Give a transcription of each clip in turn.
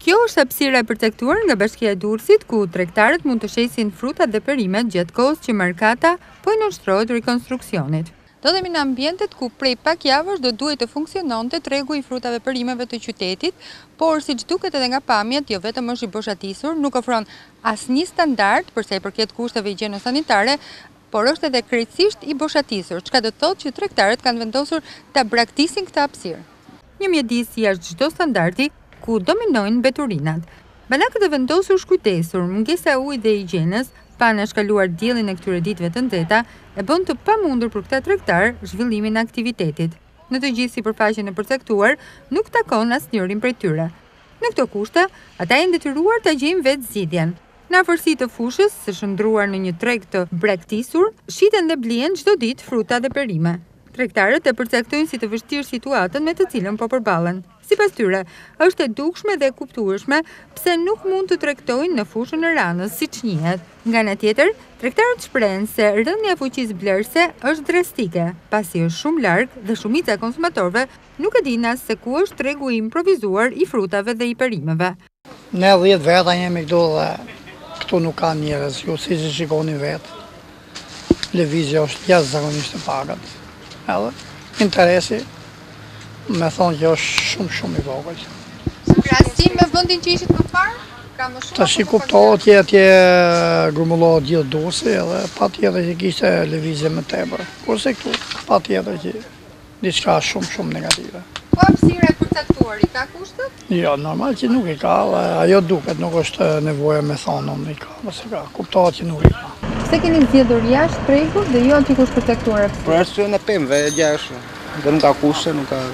Kjo është hapësira e përcaktuar nga Bashkia e Durrësit, ku tregtarët mund të shesin frutat dhe perimet gjatë kohës që Markata po i nënshtrohet rikonstruksionit. Do themi në ambientet ku prej pak javësh do duhet të funksiononte tregu i frutave e perimeve të qytetit, por siç duket edhe nga pamjet, jo vetëm është i boshatisur, nuk ofron asnjë standard për sa i përket kushteve higjieno-sanitare, por është edhe krejtësisht i boshatisur, çka do të thotë që tregtarët kanë vendosur ta braktisin këtë hapësirë. Një mjedis jashtë çdo standardi, ku dominojnë mbeturinat. Banakët e vendosur shkujtesur, mungesa e ujit dhe higjienës, pa nënshkaluar diellin e këtyre ditëve të nxehta, e bën të pamundur për këtë tregtar zhvillimin e aktivitetit. Në të gjithë sipërfaqen e përcaktuar, nuk takon asnjërin prej tyre. Në këto kushte, ata janë detyruar ta gjejnë vetë zgjidhjen. Në afërsi të fushës, së shndruar në një treg të braktisur, shiten dhe blihen çdo ditë fruta dhe perime. Tregtarët e përcaktojnë si të vështirë situatën me të cilën po përballen. Sipas tyre, është e dukshme dhe e kuptueshme pse nuk mund të tregtojnë në fushën e Ranës siç njihet. Nga ana tjetër, tregtarët shprehen se rënja e fuqisë blerëse është drastike, pasi është shumë larg dhe shumica e konsumatorëve nuk e din as se ku është tregu i improvisuar i frutave dhe i perimeve. Ne 10 veta jemi këtu dhe këtu nuk ka njerëz, ju siç e shikoni vetë. Lëvizja është jashtëzakonisht e pagat. Edhe interesi me thonë që është shumë i vogël. Krahasim me vendin që ishit më parë? Ka më shumë. Tash i kuptohet që atje grumbullohet gjithë Durrësi edhe patjetër që kishte lëvizje më tepër. Kurse këtu patjetër që diçka shumë negative. Po hapësira e përcaktuar i ka kushtet? Jo, normal që nuk i ka, ajo duket, nuk është nevoja me thonë unë i ka, mëse ka, kuptohet që nuk i ka. Pse keni zgjedhur jashtë tregut dhe jo aty ku është përcaktuar hapësira? Për arsye e pemëve e gjashtë, dhe nuk ka kushte, nuk ka.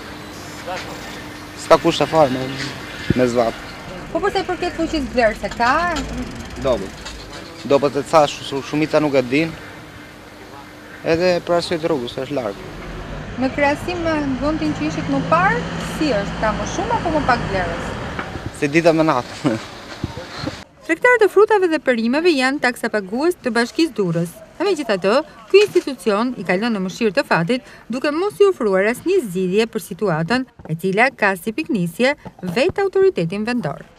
S'ka kushte fare me zvat. Po përsa i përket fuqisë blerëse ka? Dobët e thash, shumica nuk e din, edhe për arsye të rrugës, është larg. Në krahasim me vendin që ishit më parë, si është? Ka më shumë apo më pak blerës? Si dita me natë. Tregtarët e frutave dhe perimeve janë taksapagues të Bashkisë Durrës. Megjithatë, ky institucion i ka lënë në mëshirë të fatit, duke mos i ofruar asnjë zgjidhje për situatën, e cila ka si piknisje vetë autoritetin vendor.